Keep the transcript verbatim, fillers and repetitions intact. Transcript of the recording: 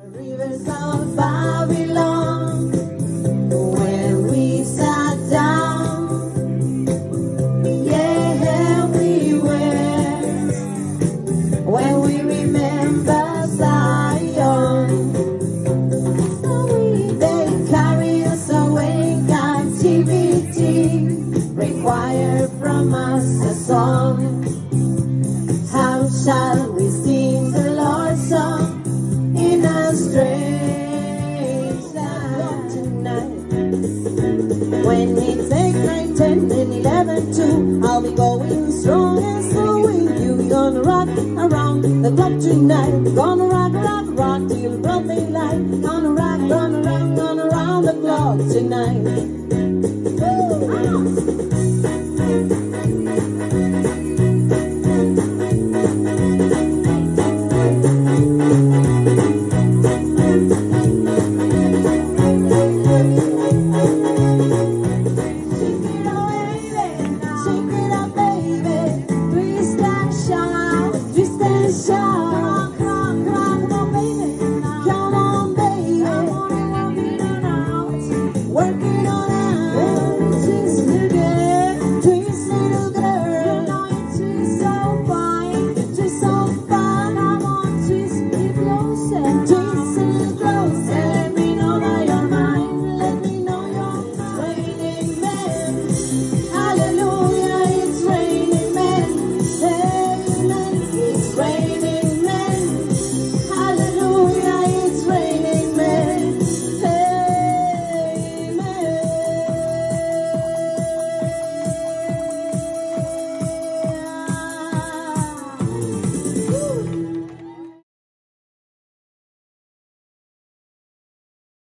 Rivers of Babylon, when we sat down, yeah, we were, when we remember Zion, they carry us away, captivity, require from us a song. How shall we sing the Lord's song in a strange land tonight? When it's eight, nine, ten, and eleven too, I'll be going strong and so with you. We're gonna rock around the clock tonight. Gonna rock, rock, rock till broad daylight. Gonna rock, gonna rock, gonna round the clock tonight. Woo!